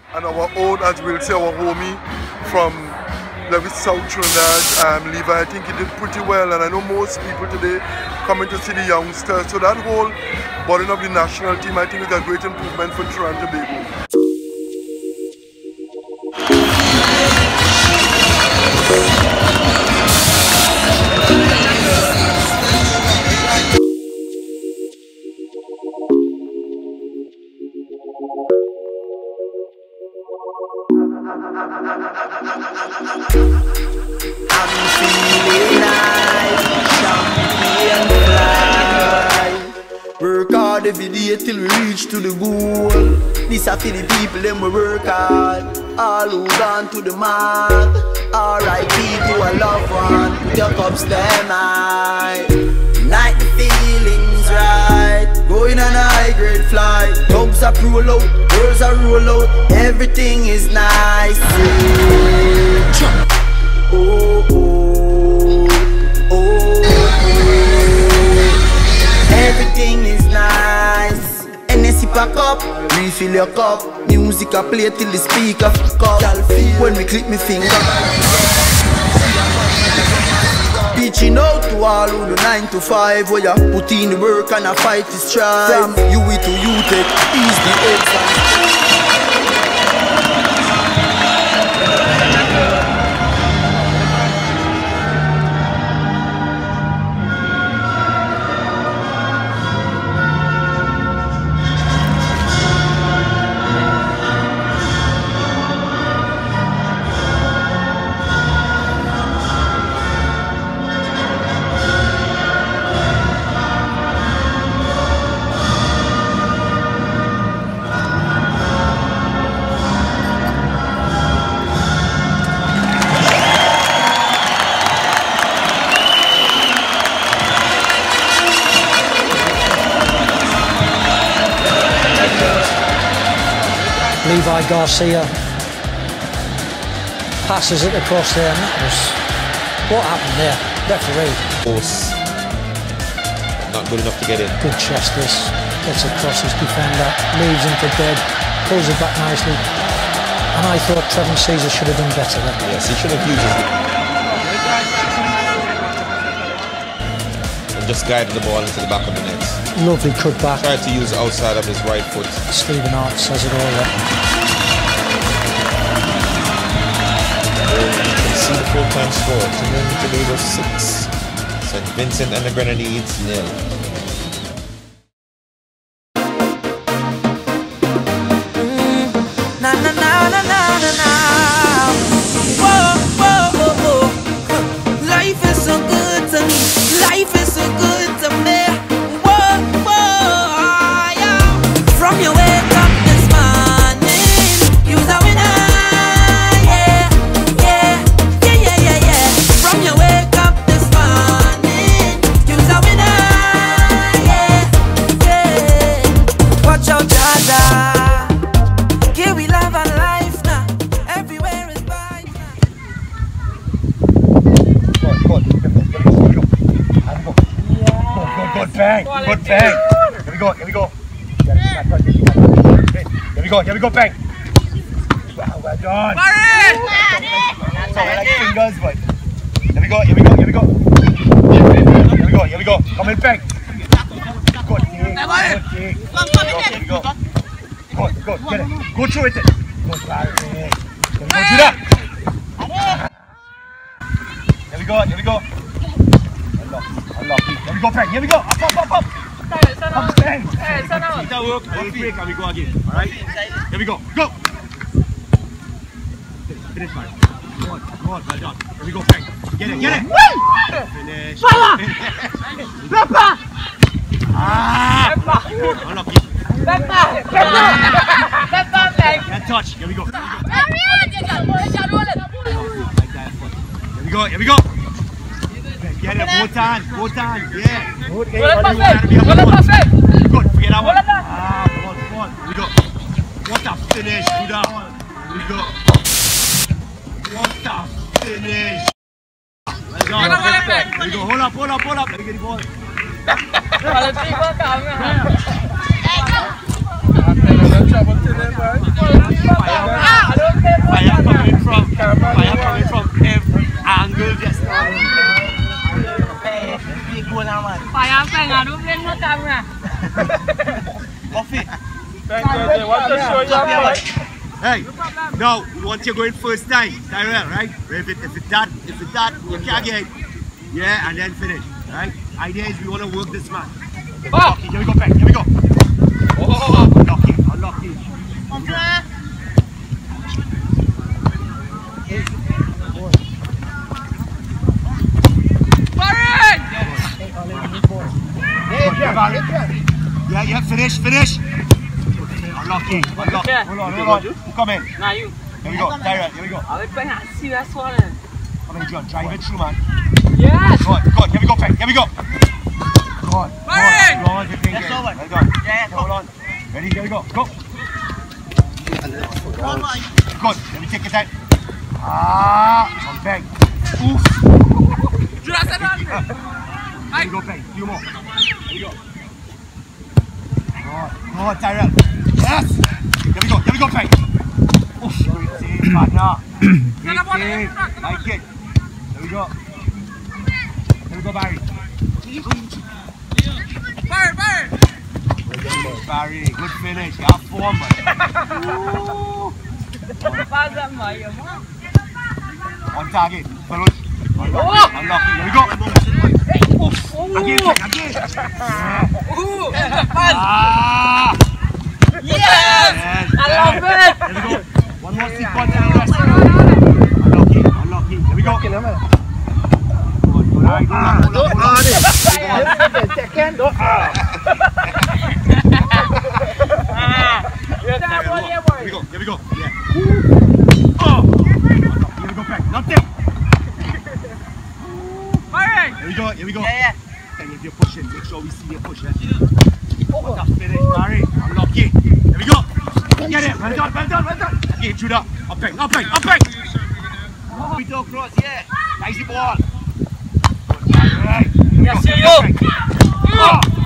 and our own, as we'll say, our homie from Lewis, South Trinidad, Levi. I think he did pretty well, and I know most people today coming to see the youngsters. So that whole boarding of the national team, I think, is a great improvement for Trinidad and Tobago. I'm feeling like champagne fly. Work hard every day till we reach to the goal. This a for the people them we work hard. All who gone to the mark. R.I.P. to a loved one. Put your cups them high. Night the feelings right. Going on a high grade flight. Dogs are roll out, girls are roll out. Everything is nice. Oh, oh, oh, oh. Everything is nice. NSC pack up, refill your cup. Music I play till the speaker fuck up. When we click me finger. Reaching out to all who do 9 to 5, where you put in the work and a fight the strive. From UE to UTech, ease the exam. Levi Garcia passes it across there, and that was what happened there. Referee. Force. Not good enough to get in. Good chest this. Gets across his defender, leaves him for dead, pulls it back nicely. And I thought Trevor Caesar should have done better there. Yes, he should have used it. And just guided the ball into the back of the net. Lovely cut back. Tried to use the outside of his right foot. Stephen Hart says it all there. You can see the full-time score. Tobago 6. St. Vincent and the Grenadines 0. Na na na na na na na. Whoa, whoa, whoa, whoa. Life is so good to me. Life is so good to me. Whoa, whoa, yeah. From your wake up this morning, you's a winner. Yeah, yeah, yeah, yeah, yeah, yeah. From your wake up this morning, you's a winner. Yeah, yeah. Watch out, Jaja. Here we love our life now. Everywhere is bright now. Good bang. Good bang. Here we go. Here we go. Here we go. Here we go. Bang. Wow, well done. That's all I like fingers, but here we go. Here we go. Here we go. Here we go. Here we go. Come in, bang. Good kick. Good kick. Here we go. Good. Good. Get it. Go through it. Good, Barry. Here we go, Judah. Here we go. Here we go. Unlock. Here we go, Frank. Here we go. Up, up, up, up. Up, bang. That work. One break and we go again. All right. Here we go. Go. Finish, man. Go on. Well done. Here we go, Frank. Get it. Get it. Finish. Peppa. Unlucky. Peppa, Frank. Touch. Here we go. Here we go. Get it, both hands, yeah. Okay. Good, forget that one. Come on. Here we go. What a finish, do that one. Here we go. What a finish. Well done. Here we go, hold up. Let me get the ball. coming from every angle just now. Big goal now, man. Fire bang, I don't blame no camera. Off it. Hey, now, once you're going first time, Tyrell, right? If it's that, you can't get it. Yeah, and then finish, right? Idea is we want to work this match. Unlucky, here we go, Frank, here we go. Oh, unlucky. Yeah, finish. Unlucky. Hold on. Who come in? Now you. Here we go, Tyrell, here we go. I'll be playing a serious one. Come on, John, drive it through, man. Yes. Good, here we go, Frank, here we go. Good. Fire! Well done. Hold on. Ready, here we go. Go. Good, let me take it out. Come back. Oof. Here we go, Frank, few more. Here we go. Good, Tyrell. Yes! Here we go, Frank. Oof, great save, partner. Great save. Like it. Here we go. Barry. Barry, good finish. You have form, man. On target. Unlucky. Here we go. Again. Yes! I love it! Here we go. One more sequence and the rest. Unlucky. Here we go. Here we go. Yeah. Oh! Here we go, Frank. Nothing. Here we go. Yeah. And if you're pushing, make sure we see you push. What a finish, Barry. Unlucky. Here we go. Get it. Well done. Again, Judah. Up back. We go cross, yeah. Nice ball. Right. Yes, you.